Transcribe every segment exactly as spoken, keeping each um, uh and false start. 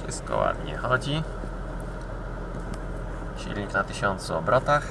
Wszystko ładnie chodzi. Silnik na tysiącu obrotach.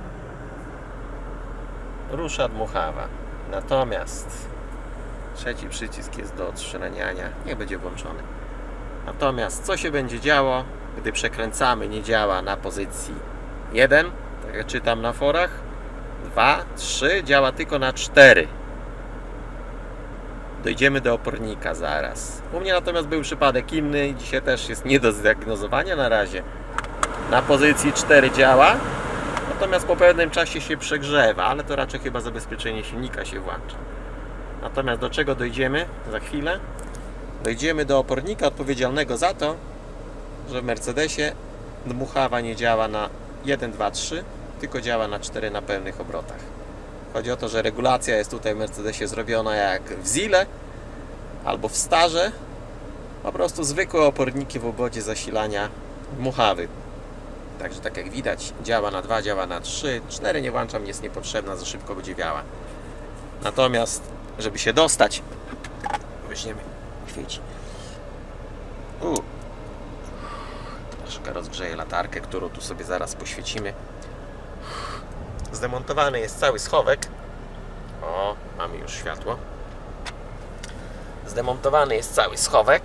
Rusza dmuchawa. Natomiast trzeci przycisk jest do odszraniania. Niech będzie włączony. Natomiast co się będzie działo, gdy przekręcamy, nie działa na pozycji jeden, tak jak czytam na forach, dwa, trzy, działa tylko na cztery. Dojdziemy do opornika zaraz. U mnie natomiast był przypadek inny i dzisiaj też jest nie do zdiagnozowania na razie. Na pozycji cztery działa, natomiast po pewnym czasie się przegrzewa, ale to raczej chyba zabezpieczenie silnika się włącza. Natomiast do czego dojdziemy za chwilę? Dojdziemy do opornika odpowiedzialnego za to, że w Mercedesie dmuchawa nie działa na jeden, dwa, trzy, tylko działa na cztery na pełnych obrotach. Chodzi o to, że regulacja jest tutaj w Mercedesie zrobiona jak w Zile albo w Starze. Po prostu zwykłe oporniki w obwodzie zasilania dmuchawy. Także tak jak widać, działa na dwa, działa na trzy, cztery nie włączam, jest niepotrzebna, za szybko będzie wiała. Natomiast, żeby się dostać, weźmiemy świeci. U. Troszkę rozgrzeję latarkę, którą tu sobie zaraz poświecimy. Zdemontowany jest cały schowek. O, mamy już światło. Zdemontowany jest cały schowek.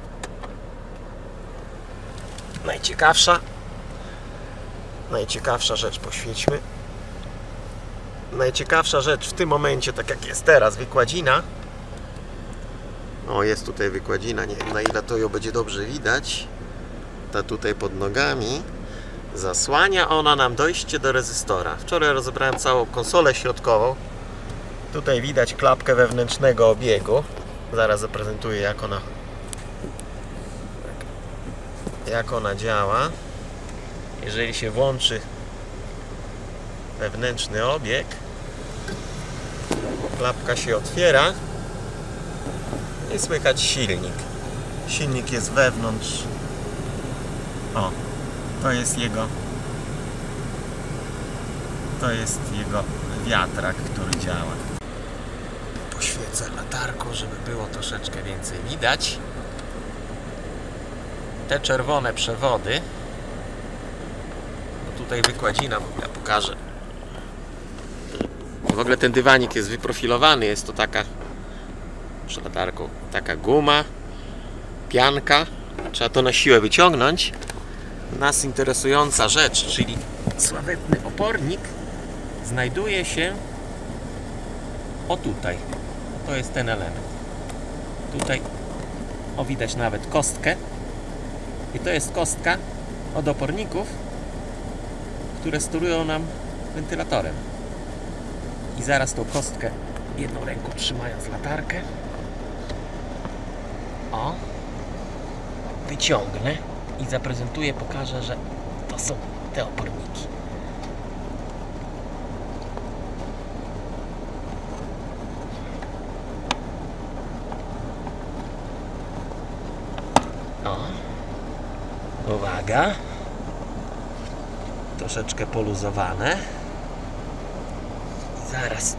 Najciekawsza Najciekawsza rzecz, poświećmy. Najciekawsza rzecz w tym momencie, tak jak jest teraz, wykładzina. O, jest tutaj wykładzina, nie wiem na ile to ją będzie dobrze widać. Ta tutaj pod nogami. Zasłania ona nam dojście do rezystora. Wczoraj rozebrałem całą konsolę środkową. Tutaj widać klapkę wewnętrznego obiegu. Zaraz zaprezentuję, jak ona jak ona działa. Jeżeli się włączy wewnętrzny obieg, klapka się otwiera i słychać silnik. Silnik jest wewnątrz. O, to jest jego to jest jego wiatrak, który działa. Poświecę latarką, żeby było troszeczkę więcej widać. Te czerwone przewody, no tutaj wykładzina, ja pokażę. W ogóle ten dywanik jest wyprofilowany, jest to taka, przed latarką, taka guma, pianka. Trzeba to na siłę wyciągnąć. Nas interesująca rzecz, czyli sławetny opornik, znajduje się o tutaj. To jest ten element. Tutaj o, widać nawet kostkę. I to jest kostka od oporników, które sterują nam wentylatorem. I zaraz tą kostkę jedną ręką trzymając latarkę, o, wyciągnę i zaprezentuję, pokażę, że to są te oporniki. O, uwaga, troszeczkę poluzowane. Zaraz.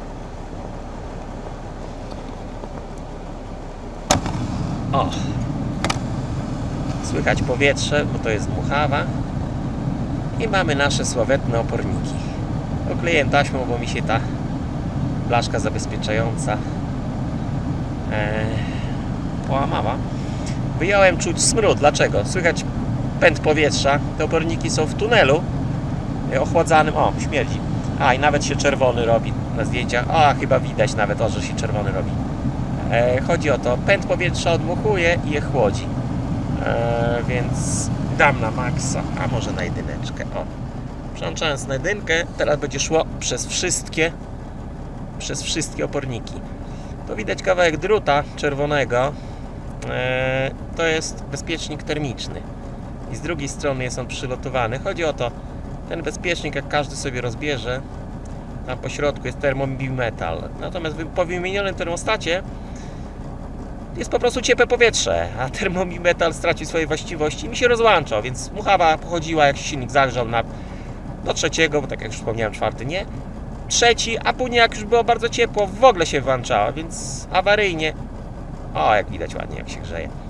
O, słychać powietrze, bo to jest dmuchawa. I mamy nasze sławetne oporniki. Okleję taśmą, bo mi się ta blaszka zabezpieczająca e, połamała. Wyjąłem, czuć smród. Dlaczego? Słychać pęd powietrza. Te oporniki są w tunelu ochładzanym. O, śmierdzi. A, i nawet się czerwony robi na zdjęciach. A, chyba widać nawet, o, że się czerwony robi. E, chodzi o to, pęd powietrza odmuchuje i je chłodzi. E, więc dam na maksa, a może na jedyneczkę. O, przełączając na jedynkę, teraz będzie szło przez wszystkie przez wszystkie oporniki. To widać kawałek druta czerwonego. E, to jest bezpiecznik termiczny. I z drugiej strony jest on przylotowany. Chodzi o to, ten bezpiecznik, jak każdy sobie rozbierze, tam po środku jest termobimetal. Natomiast po wymienionym termostacie jest po prostu ciepłe powietrze, a termobimetal stracił swoje właściwości i mi się rozłączał, więc dmuchawa pochodziła, jak się silnik zagrzał na, do trzeciego, bo tak jak już wspomniałem, czwarty nie. Trzeci, a później jak już było bardzo ciepło, w ogóle się włączała, więc awaryjnie. O, jak widać ładnie, jak się grzeje.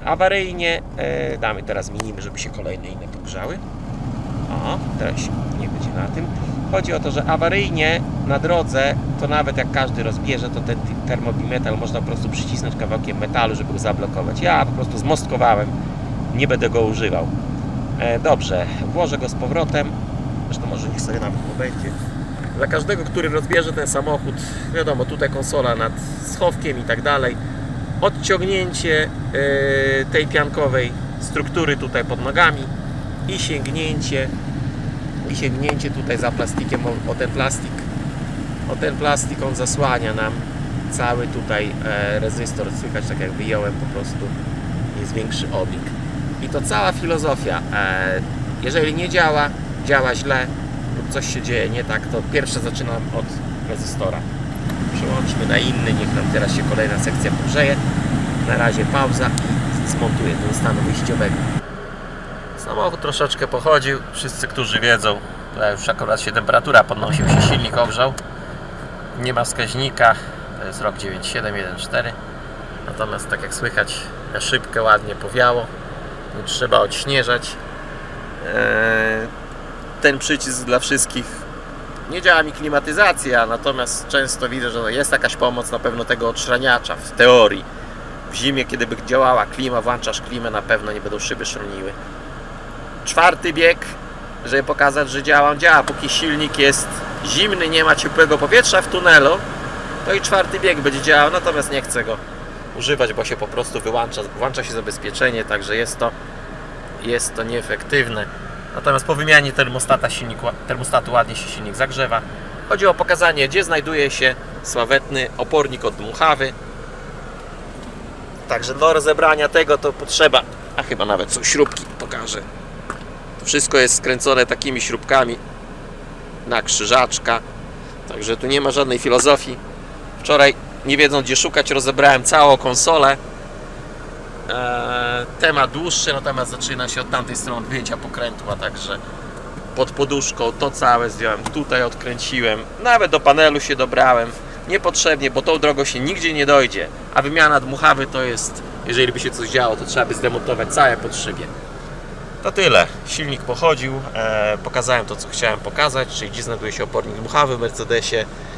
Awaryjnie e, damy teraz minimy, żeby się kolejne inne pogrzały. O, teraz nie będzie na tym. Chodzi o to, że awaryjnie na drodze, to nawet jak każdy rozbierze, to ten termobimetal można po prostu przycisnąć kawałkiem metalu, żeby go zablokować. Ja po prostu zmostkowałem, nie będę go używał. E, dobrze, włożę go z powrotem. Zresztą może niech sobie nawet pobędzie. Dla każdego, który rozbierze ten samochód, wiadomo, tutaj konsola nad schowkiem i tak dalej. Odciągnięcie e, tej piankowej struktury tutaj pod nogami i sięgnięcie i sięgnięcie tutaj za plastikiem o, o ten plastik o ten plastik on zasłania nam cały tutaj e, rezystor. Słychać, tak jak wyjąłem, po prostu jest większy obieg i to cała filozofia. E, jeżeli nie działa, działa źle lub coś się dzieje nie tak, to pierwsze zaczynam od rezystora. Przełączmy na inny, niech nam teraz się kolejna sekcja pogrzeje. Na razie pauza i zmontuję do stanu wyjściowego. Samochód troszeczkę pochodził, wszyscy, którzy wiedzą, już akurat się temperatura podnosił, się silnik ogrzał, nie ma wskaźnika, to jest rok dziewięćdziesiąt siedem jeden cztery, natomiast tak jak słychać, na szybkę ładnie powiało, nie trzeba odśnieżać. Ten przycisk dla wszystkich, nie działa mi klimatyzacja, natomiast często widzę, że jest jakaś pomoc na pewno tego odszraniacza w teorii. W zimie, kiedy by działała klima, włączasz klimę, na pewno nie będą szyby szroniły. Czwarty bieg, żeby pokazać, że działa, działa. Póki silnik jest zimny, nie ma ciepłego powietrza w tunelu, to i czwarty bieg będzie działał, natomiast nie chcę go używać, bo się po prostu wyłącza, włącza się zabezpieczenie, także jest to, jest to nieefektywne. Natomiast po wymianie termostata silnik, termostatu ładnie się silnik zagrzewa. Chodzi o pokazanie, gdzie znajduje się sławetny opornik od dmuchawy. Także do rozebrania tego to potrzeba, a chyba nawet są śrubki, pokażę. To wszystko jest skręcone takimi śrubkami na krzyżaczka, także tu nie ma żadnej filozofii. Wczoraj, nie wiedząc gdzie szukać, rozebrałem całą konsolę. Eee, temat dłuższy, natomiast zaczyna się od tamtej strony wyjęcia pokrętła, a także pod poduszką to całe zdjąłem, tutaj odkręciłem, nawet do panelu się dobrałem. Niepotrzebnie, bo tą drogą się nigdzie nie dojdzie, a wymiana dmuchawy to jest, jeżeli by się coś działo, to trzeba by zdemontować całe podszybie. To tyle. Silnik pochodził, e, pokazałem to, co chciałem pokazać, czyli gdzie znajduje się opornik dmuchawy w Mercedesie.